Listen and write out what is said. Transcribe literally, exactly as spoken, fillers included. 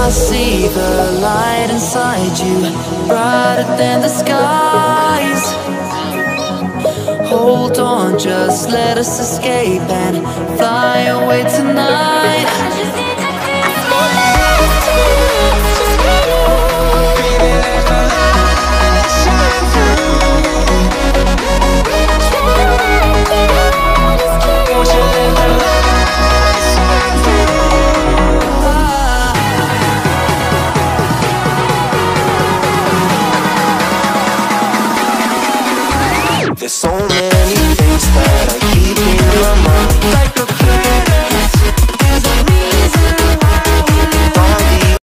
I see the light inside you, brighter than the skies. Hold on, just let us escape and fly away tonight. There's so many